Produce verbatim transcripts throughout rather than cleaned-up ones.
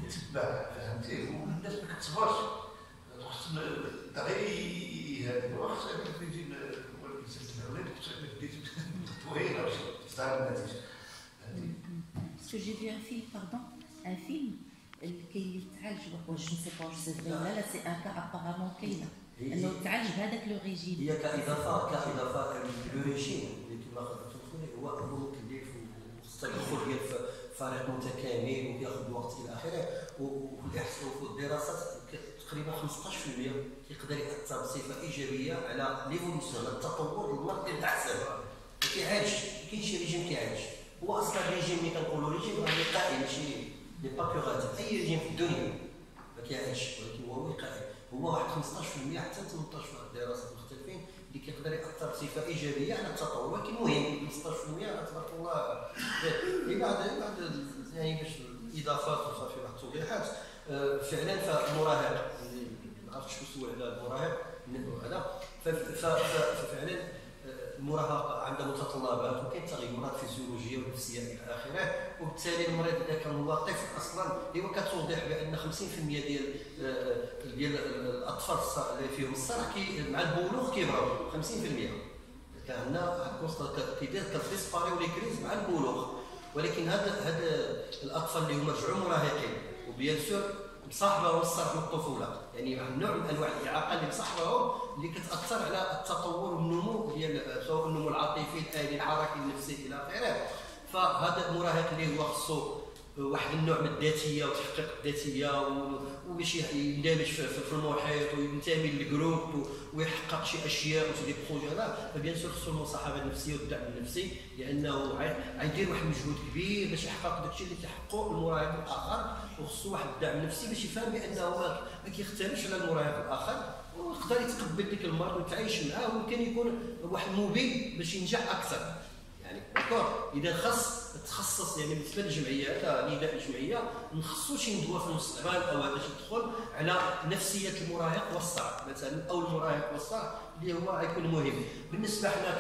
يتبع فهمتي والناس ما كتصبرش خص الدغي هذا الوقت فهمتي الانسان تبع خصو يدير طويله باش تصدر النتيجه فهمتي. Parce que j'ai vu un film, pardon, un film qui تعالج واش جو سي با سي فري لا لا سي ان كا ابارامون كاينه انه تعالج بهذاك لو ريجيم. هي كاضافه كاضافه لو ريجيم اللي كما خاطر هو هو مكلف والتدخل ديال فريق متكامل وكياخذ وقت الى اخره والاحصاء والدراسات تقريبا خمسطاش بالمئة كيقدر ياثر بصفه ايجابيه على ليفوليسيون على التطور المرضي الاحسن. ما كيعالجش ما كاينش شي ريجيم كيعالج. هو اصلا الريجيم اللي كنقولوا ريجيم راه وقائي ماشي لي با كيغاتيف. اي ريجيم في الدنيا ما كيعالجش ولكن هو وقائي. هو واحد خمسطاش بالمئة حتى ثمنطاش في الدراسات المختلفين اللي كيقدر ياثر بصفه ايجابيه على التطور. ولكن مهم خمسطاش بالمئة تبارك الله. بعد بعد يعني باش الاضافات وصافي واحد التوضيحات فعلا فالمراهق ما عرفتش شكون سول على المراهق هذا ففعلا المراهقه عندها متطلبات وكاين تغيرات فيزيولوجيه ونفسيه الى اخره. وبالتالي المريض اذا كان هو طفل اصلا هو كتوضح بان خمسين بالمئة ديال ديال الاطفال اللي فيهم الصرع مع البلوغ كيبراو خمسين بالمئة. كان عندنا كيدير كديسباريو لي كريز مع البلوغ. ولكن هاد هاد الاطفال اللي هما رجعوا مراهقين وبيان سور مصاحبهم الصرع من الطفوله يعني واحد نوع من انواع الاعاقه اللي مصاحبهم اللي كتاثر على التطور والنمو ديال سواء النمو العاطفي الالي الحركي النفسي الى اخره. فهذا المراهق اللي هو خصو واحد النوع من الذاتيه وتحقيق الذاتيه وباش يندمج في المحيط وينتمي للجروب ويحقق شي اشياء وشي دي بروجي هذا. فبيان سور خصو المصاحبه النفسيه والدعم النفسي لانه غيدير واحد المجهود كبير باش يحقق داكشي اللي كيحققه المراهق الاخر. وخصو واحد الدعم النفسي باش يفهم بانه ما كيختلفش على المراهق الاخر ويقدر يتقبل ديك المرض ويتعايش معاه ويمكن يكون واحد موبيل باش ينجح اكثر. يعني داكور اذا خاص تخصص يعني بالنسبه للجمعيات نداء الجمعيه نخصصوا شي ندوه في المستقبل او باش يدخل على نفسيه المراهق والصرع مثلا او المراهق والصرع اللي هو غيكون مهم. بالنسبه حنا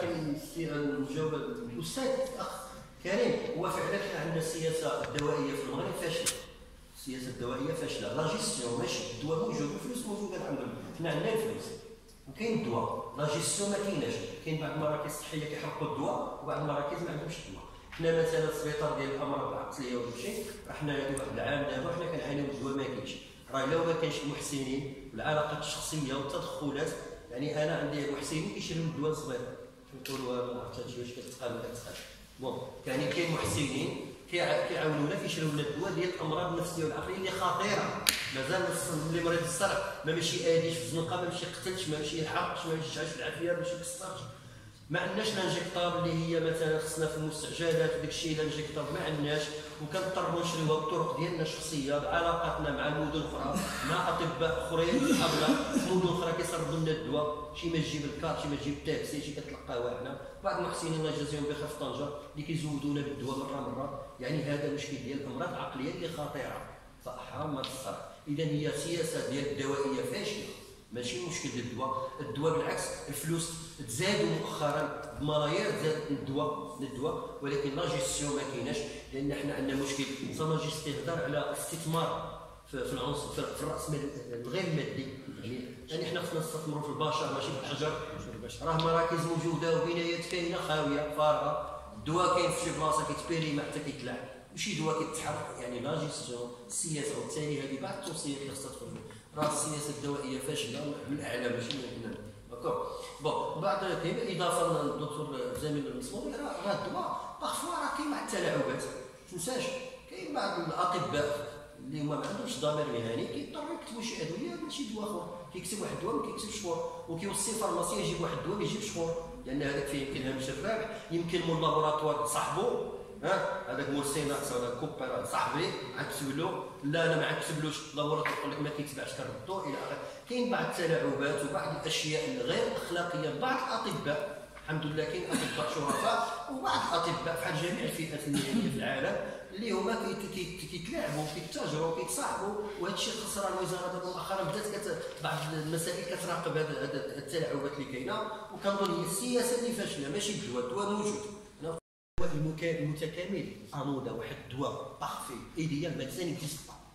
كنجاوب الاستاذ الاخ كريم هو فعلا حنا عندنا السياسه الدوائيه في المغرب فاشله. السياسه الدوائيه فاشله لا جيستيون ماشي الدواء موجود الفلوس موجوده الحمد لله حنا عندنا الفلوس وكاين الدواء لا جيستيون ما كايناش. كاين بعض المراكز الصحيه كيحرقوا الدواء وبعض المراكز ما عندهمش الدواء. حنا مثلا السبيطار ديال الامراض العقليه ولا شي حنا هذا واحد العام دابا حنا كنعانيو من الدواء ما كاينش. راه الا ما كانش المحسنين والعلاقات الشخصيه والتدخلات يعني انا عندي محسنين كيشريو الدواء السبيطار كنقولوا ما عرفتش واش كتقال ولا كتقال بون يعني كاين محسنين كيعاونونا كيشريو لنا الدواء ديال الامراض النفسيه والعقليه اللي خطيره. مازال اللي مريض الصرع ما ماشي اديش في الزنقه ما ماشي يقتلش ما ماشي يحرقش ما يشجعش العافيه ما يكسرش. ما عندناش لانجيكتاب اللي هي مثلا خصنا في المستعجلات وداك الشيء لانجيكتاب ما عندناش وكنضطروا نشريوها بالطرق ديالنا الشخصيه بعلاقاتنا مع المدن الاخرى مع اطباء اخرين صحابنا في مدن اخرى كيسربوا لنا الدواء. شي ما تجيب الكار شي ما تجيب التاكسي شي كتلقاوها هنا. بعض المحسنين الله يجازيهم بخير في طنجه اللي كيزودونا بالدواء مره مره. يعني هذا مشكل ديال الامراض العقليه اللي خطيره فاحرام ما تصرف. اذا هي سياسه ديال الدوائيه فاشله ماشي مشكل ديال الدواء. الدواء بالعكس الفلوس تزادوا مؤخرا بملايير زاد الدواء للدواء ولكن لا جيستيون ما كايناش لان حنا عندنا مشكل صناجي استهدار على الاستثمار في العنصر في الراس مال الغير مادي. يعني يعني حنا خصنا نستثمروا في البشر ماشي في الحجر. راه مراكز موجوده وبنايات كاينه خاويه فارغه. الدواء كاين في شي بلاصه كيتبيري حتى كيتلع وشي دواء كيتحرق. يعني لا جيستيون السياسه وبالتالي هذه بعض التوصيات اللي خصها تخرج. راه السياسه الدوائيه فاشله من الاعلى ماشي من هنا داكور. بون بعد كاين اضافه للدكتور زميل المصمودي راه الدواء بارفوا راه كاين واحد التلاعبات ما تنساش. كاين بعض الاطباء اللي هما ما عندهمش ضمير مهني كيضطروا يكتبوا شي ادويه ولا شي دواء اخر. كيكتب واحد الدواء ما كيكتبش فور وكيوصي الفارماسي يجيب واحد الدواء ما يجيبش فور لان هذاك فيه يمكن هامش الربح. يمكن من لابوراتوار صاحبو ها هذاك مول سيناكس ولا كوبيرا صاحبي عكتب له لا انا ما عكتبلوش لابوراتوار يقول لك ما كيتباعش كنردو الى اخره. كاين بعض التلاعبات وبعض الاشياء الغير اخلاقيه لبعض الاطباء. الحمد لله كاين اطباء شرفاء وبعض الاطباء في جميع الفئات المهنيه في العالم اللي هما كيتلاعبوا كيتاجروا كيتصاحبوا. وهذا الشيء خسران الوزاره مؤخرا بدات بعض المسائل كتراقب هذه التلاعبات اللي كاينه. وكنظن هي السياسه اللي فاشله ماشي الدواء. الدواء موجود الدواء المتكامل انودا واحد الدواء بارفي ايديال ميديسين اكزيست با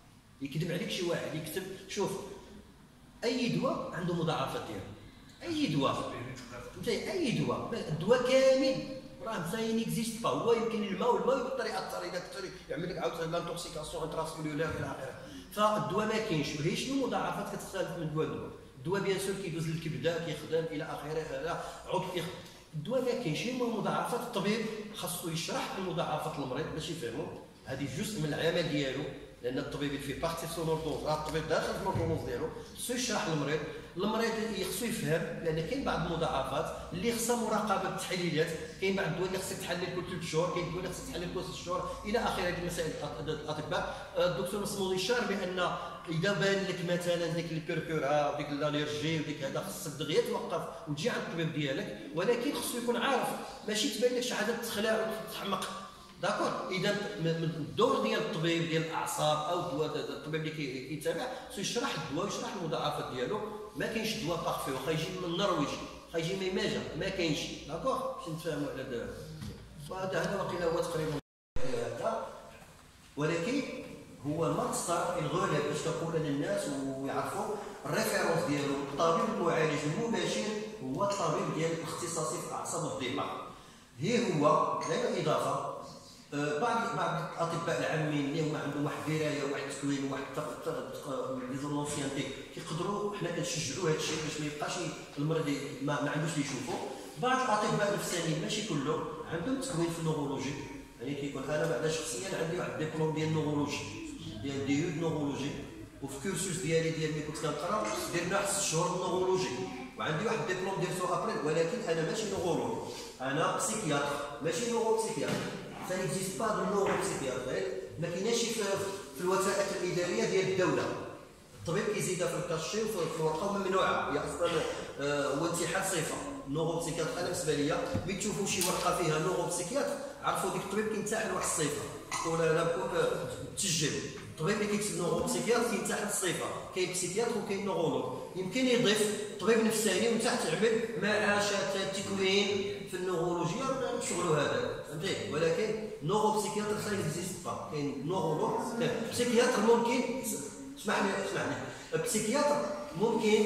يكذب عليك شي واحد يكتب شوف اي دواء عنده مضاعفات ديالو، اي دواء فهمتي، اي دواء، الدواء كامل راه ساين اكزيست با، هو يمكن الماء والماء بالطريقه الطريقه الطريقه يعمل لك عاوتاني لانتوكسيكاسيون انتراسكولولار الى اخره. فالدواء ما كاينش، هي شنو مضاعفات كتختلف من دواء لدواء. الدواء بيان سور كيدوز للكبده كيخدم الى اخره، لا عضو كيخدم. الدواء ما كاينش، هما مضاعفات الطبيب خاصو يشرح المضاعفات للمريض باش يفهموا. هذه جزء من العمل ديالو، لان الطبيب في بارتي سون اوردونس، راه الطبيب داخل في الاوردونس ديالو خصو يشرح للمريض، المريض خصو يفهم، لان كاين بعض المضاعفات اللي خصها مراقبه التحليلات، كاين بعض الدواء اللي خصك تحلل كل ثلاث شهور، كاين الدواء اللي خصك تحلل كل ست شهور الى اخره. هذه المسائل الاطباء. الدكتور مسموح يشار بان اذا بان لك مثلا ديك الكركوره وديك الالرجي وديك هذا خصك دغيا توقف وتجي عند الطبيب ديالك، ولكن خصو يكون عارف ماشي تبان لك شي حاجه تخلع وتحمق. داكور، اذا من الدور ديال الطبيب ديال الاعصاب او الطبيب اللي كيتابع خصو يشرح الدواء ويشرح المضاعفات ديالو. ما كاينش دواء بارفي، واخا يجي من النرويج واخا يجي من ماجا ما كاينش. داكور، باش نتفاهموا على هذا. وهذا هذا واقيلا هو تقريبا هذا، ولكن هو الماستر الغالب باش تقول للناس ويعرفوا الريفيرونس ديالو. الطبيب المعالج المباشر هو الطبيب ديال الاختصاصي في الاعصاب والدماغ. هي هو لا اضافه بعض بعض الاطباء العامين اللي هما عندهم واحد الدرايه وواحد التكوين وواحد ليزونسيانتي كيقدروا، حنا كنشجعوا هذا الشيء باش ما يبقاش المريض ما, ما عندوش اللي يشوفوا. بعض الاطباء النفسانيين ماشي كلهم عندهم تكوين في النورولوجي، يعني كيقول انا بعدا شخصيا عندي واحد الدبلوم ديال النورولوجي ديال ديود نورولوجي، وفي الكورسوس ديالي ديال ملي كنت كنقرا درنا ست شهور النورولوجي، وعندي واحد الدبلوم ديال سو ابري، ولكن انا ماشي نورولوج، انا بسيكياتر ماشي نورو بسيكياتر. فنكزيست با دو نورو بسيكياتر، ما كايناش في الوثائق الاداريه ديال الدوله. الطبيب كيزيدها في الكاشي وفي الورقه ممنوعه، هي اصلا هو انتحال صفه. نورو بسيكياتر انا بالنسبه ليا ملي تشوفوا شي ورقه فيها نورو بسيكياتر عرفوا ديك الطبيب كينتحل واحد الصفه، تقول انا بكون تسجل. الطبيب اللي كيكتب نورو بسيكياتر كينتحل الصفه، كاين بسيكياتر وكاين نورولوج. يمكن يضيف طبيب نفساني ومن تحت يعمل معاشات التكوين في النورولوجيا شغلو هذا، فهمتي؟ ولكن نورو بسيكياتر خا يكزيست با، كاين نورولوج. بسيكياتر ممكن، اسمح لي اسمح لي بسيكياتر ممكن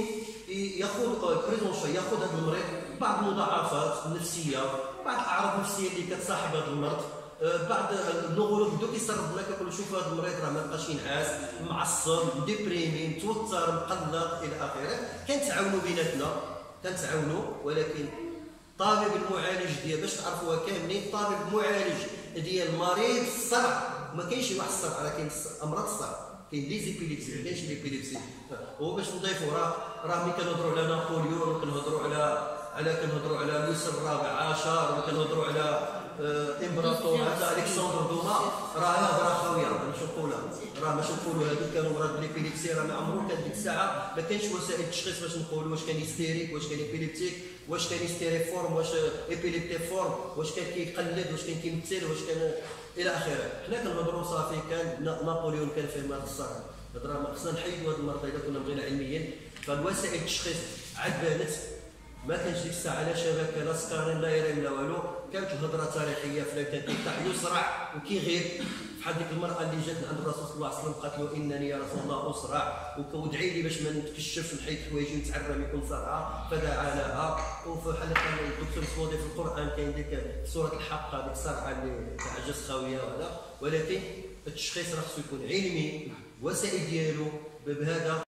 ياخذ بريزونشا، ياخذ هذا المريض بعض المضاعفات النفسيه، بعض الاعراض النفسيه اللي كتصاحب هذا المرض. بعض النورولوج بدو كيسرد لك كيقول شوف هذا المريض راه ما بقاش ينعس، معصب، ديبريمي، متوتر، مقلق الى اخره. كنتعاونوا بيناتنا كنتعاونوا، ولكن الطبيب المعالج ديال باش تعرفوها كاملين، الطبيب المعالج ديال مريض الصرع ما كاينش واحد الصرع، راه كاين امراض الصرع، كاين لي زيبيليبسي ما كاينش ليبيليبسي. هو باش نضيفوا راه راه ملي كنهضروا على نابليون وكنهضروا على على كنهضروا على لويس الرابع عشر وكنهضروا على امبراطور هذا الكسندر دوما، راه هضره خاويه. باش نقولها راه باش نقولوا هذوك كانوا مرض ليبيليبسي، راه ما عمرو كان ديك الساعه ما كانش وسائل التشخيص باش نقولوا واش كان هيستيريك، واش كان ايبيليبتيك، واش كان هيستيريفورم، واش ايبيليبتيفورم، واش كان كيقلد، واش كان كيمثل، واش كان الى اخره. حنا كنهضروا صافي كان نابليون كان فيه مرض الصرع. هضره ما خصنا نحيدوا هذه المرضى اذا كنا بغينا علميا. فالوسائل التشخيص عاد بانت، ما كانش ديك الساعه لا شبكه لا سكانين لا يريم لا والو. كانت الهضره تاريخيه فلان كان كيفتح يصرع وكيغير. بحال ديك المراه اللي جات عند الرسول صلى الله عليه وسلم قالت له انني يا رسول الله اصرع وادعي لي باش ما نتكشفش نحيد حوايجي ونتعرى يكون صرعه، فدعا لها. وفي حال الدكتور سمودي في القران كاين ديك سوره الحق هذيك الصرعه اللي تاع عجز خاويه وهذا. ولكن التشخيص راه خصو يكون علمي، الوسائل ديالو بهذا